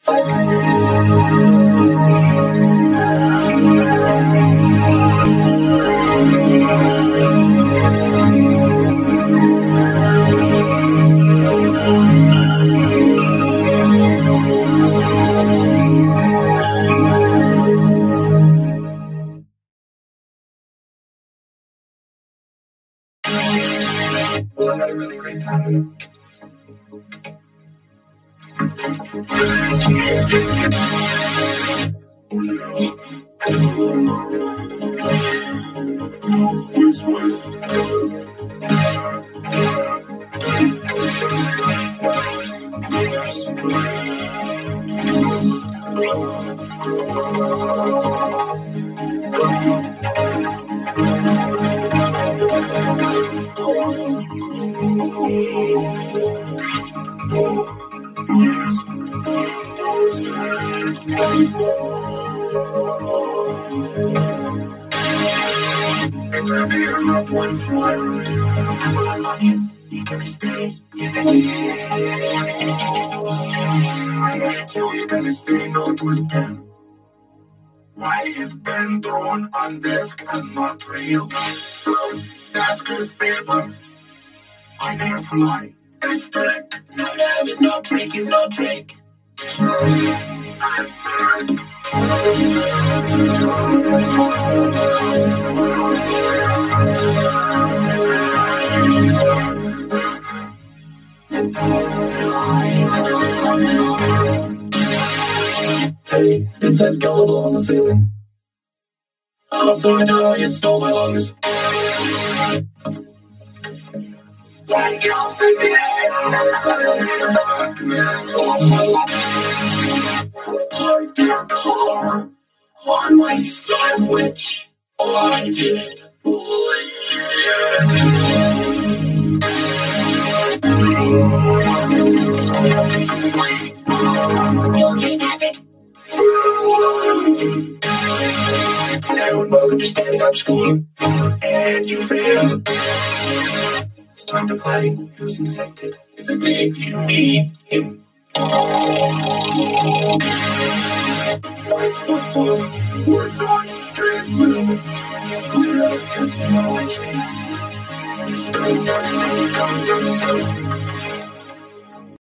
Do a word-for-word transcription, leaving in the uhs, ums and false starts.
Well, I had a really great time. Oh yeah. This way. And let me hear loved one fly away. I love you. You're gonna stay. You're gonna stay. I hate you. You're gonna stay. No, it was Ben. Why is Ben drawn on desk and not real? Desk is paper. I dare fly. It's trick. No, no, it's no trick. It's no trick. It's trick. Hey, it says gullible on the ceiling. Oh, sorry, Dad, you stole my lungs. One jump in the air. Parked their car on my sandwich. Oh, I did. Oh, yeah. You'll get epic. Hello and welcome to Standing Up School. And you fail. It's time to play Who's Infected. Is it me? Me? Him? Oh. It's not fun. We're not driven. We're technology.